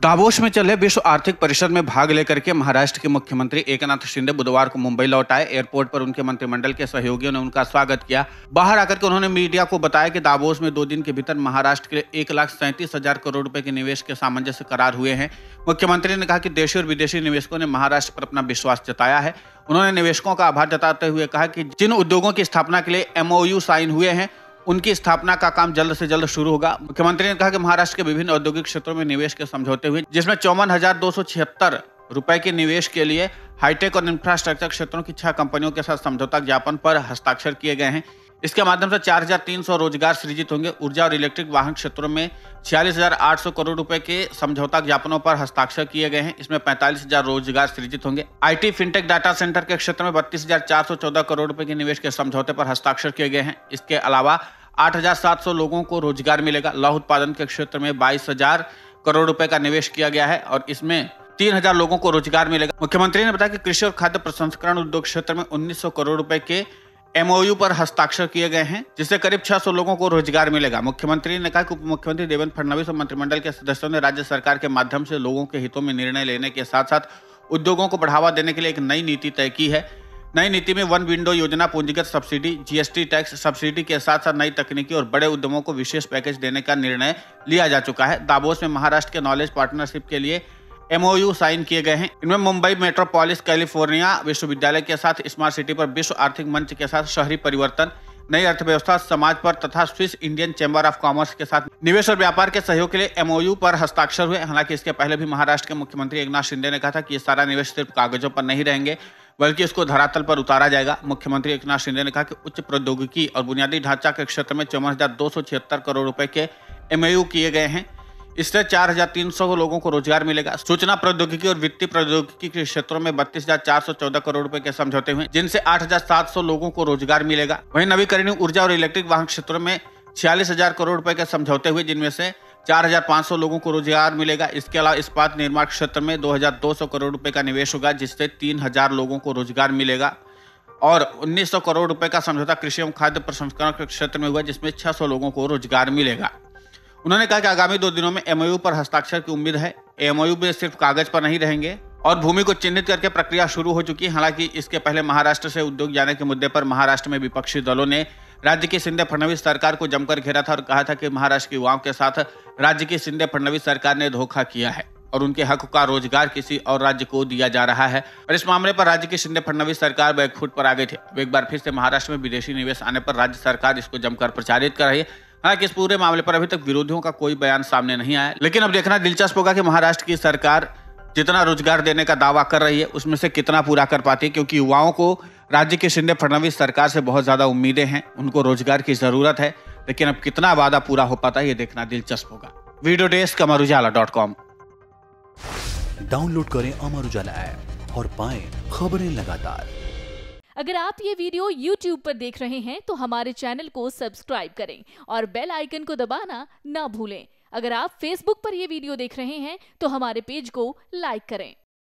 Davos में चले विश्व आर्थिक परिषद में भाग लेकर के महाराष्ट्र के मुख्यमंत्री एकनाथ शिंदे बुधवार को मुंबई लौट आए। एयरपोर्ट पर उनके मंत्रिमंडल के सहयोगियों ने उनका स्वागत किया। बाहर आकर के उन्होंने मीडिया को बताया कि दावोस में 2 दिन के भीतर महाराष्ट्र के लिए 1,37,000 करोड़ रुपए के निवेश के सामंजस्य करार हुए हैं। मुख्यमंत्री ने कहा कि देशी और विदेशी निवेशकों ने महाराष्ट्र पर अपना विश्वास जताया है। उन्होंने निवेशकों का आभार जताते हुए कहा कि जिन उद्योगों की स्थापना के लिए MOU साइन हुए हैं उनकी स्थापना का काम जल्द से जल्द शुरू होगा। मुख्यमंत्री ने कहा कि महाराष्ट्र के विभिन्न औद्योगिक क्षेत्रों में निवेश के समझौते हुए, जिसमें 54,276 रुपए के निवेश के लिए हाईटेक और इंफ्रास्ट्रक्चर क्षेत्रों की 6 कंपनियों के साथ समझौता ज्ञापन पर हस्ताक्षर किए गए हैं। इसके माध्यम से 4,300 रोजगार सृजित होंगे। ऊर्जा और इलेक्ट्रिक वाहन क्षेत्रों में 46,800 करोड़ रुपए के समझौता ज्ञापनों पर हस्ताक्षर किए गए हैं। इसमें 45,000 रोजगार सृजित होंगे। IT, फिनटेक, डाटा सेंटर के क्षेत्र में 32,414 करोड़ रुपए के निवेश के समझौते पर हस्ताक्षर किए गए हैं। इसके अलावा 8,700 लोगों को रोजगार मिलेगा। लौह उत्पादन के क्षेत्र में 22,000 करोड़ रुपए का निवेश किया गया है और इसमें 3,000 लोगों को रोजगार मिलेगा। मुख्यमंत्री ने बताया कि कृषि और खाद्य प्रसंस्करण उद्योग क्षेत्र में 1,900 करोड़ रुपए के MOU पर हस्ताक्षर किए गए हैं, जिससे करीब 600 लोगों को रोजगार मिलेगा। मुख्यमंत्री ने कहा कि उप मुख्यमंत्री देवेंद्र फडणवीस और मंत्रिमंडल के सदस्यों ने राज्य सरकार के माध्यम से लोगों के हितों में निर्णय लेने के साथ साथ उद्योगों को बढ़ावा देने के लिए एक नई नीति तय की है। नई नीति में 1 विंडो योजना, पूंजीगत सब्सिडी, GST टैक्स सब्सिडी के साथ साथ नई तकनीकी और बड़े उद्यमों को विशेष पैकेज देने का निर्णय लिया जा चुका है। दावोस में महाराष्ट्र के नॉलेज पार्टनरशिप के लिए MOU साइन किए गए हैं। इनमें मुंबई मेट्रोपोलिस कैलिफोर्निया विश्वविद्यालय के साथ स्मार्ट सिटी पर विश्व आर्थिक मंच के साथ शहरी परिवर्तन, नई अर्थव्यवस्था समाज पर तथा Swiss Indian chamber of commerce के साथ निवेश और व्यापार के सहयोग के लिए MOU पर हस्ताक्षर हुए। हालांकि इसके पहले भी महाराष्ट्र के मुख्यमंत्री एकनाथ शिंदे ने कहा था कि ये सारा निवेश सिर्फ कागजों पर नहीं रहेंगे बल्कि इसको धरातल पर उतारा जाएगा। मुख्यमंत्री एकनाथ शिंदे ने कहा कि उच्च प्रौद्योगिकी और बुनियादी ढांचा के क्षेत्र में 54,276 करोड़ रुपए के MOU किए गए हैं। इससे 4,300 लोगों को रोजगार मिलेगा। सूचना प्रौद्योगिकी और वित्तीय प्रौद्योगिकी के क्षेत्रों में 32,414 करोड़ रुपए के समझौते हुए, जिनसे 8,700 लोगों को रोजगार मिलेगा। वहीं नवीकरणीय ऊर्जा और इलेक्ट्रिक वाहन क्षेत्रों में 46,000 करोड़ रुपए के समझौते हुए, जिनमें से 4,500 लोगों को रोजगार मिलेगा। इसके अलावा इस्पात निर्माण क्षेत्र में 2,200 करोड़ रुपए का निवेश होगा, जिससे 3,000 लोगों को रोजगार मिलेगा और 1,900 करोड़ रुपए का समझौता कृषि एवं खाद्य प्रसंस्करण के क्षेत्र में हुआ, जिसमें 600 लोगों को रोजगार मिलेगा। उन्होंने कहा कि आगामी 2 दिनों में MOU पर हस्ताक्षर की उम्मीद है। MOU में सिर्फ कागज पर नहीं रहेंगे और भूमि को चिन्हित करके प्रक्रिया शुरू हो चुकी है। हालांकि इसके पहले महाराष्ट्र से उद्योग जाने के मुद्दे पर महाराष्ट्र में विपक्षी दलों ने राज्य की शिंदे फडणवीस सरकार को जमकर घेरा था और कहा था कि महाराष्ट्र के युवाओं के साथ राज्य की शिंदे फडणवीस सरकार ने धोखा किया है और उनके हक का रोजगार किसी और राज्य को दिया जा रहा है। और इस मामले पर राज्य की शिंदे फडणवीस सरकार बैकफुट पर आ गई थी। अब एक बार फिर से महाराष्ट्र में विदेशी निवेश आने पर राज्य सरकार इसको जमकर प्रचारित कर रही है। हालांकि इस पूरे मामले पर अभी तक विरोधियों का कोई बयान सामने नहीं आया, लेकिन अब देखना दिलचस्प होगा कि महाराष्ट्र की सरकार जितना रोजगार देने का दावा कर रही है उसमें से कितना पूरा कर पाती है, क्योंकि युवाओं को राज्य की शिंदे फडणवीस सरकार से बहुत ज्यादा उम्मीदें हैं, उनको रोजगार की जरूरत है, लेकिन अब कितना वादा पूरा हो पाता है ये देखना दिलचस्प होगा। Video desk अमरुजाला.com। डाउनलोड करें अमर उजाला ऐप और पाएं खबरें लगातार। अगर आप ये वीडियो YouTube पर देख रहे हैं तो हमारे चैनल को सब्सक्राइब करें और बेल आइकन को दबाना ना भूलें। अगर आप Facebook पर ये वीडियो देख रहे हैं तो हमारे पेज को लाइक करें।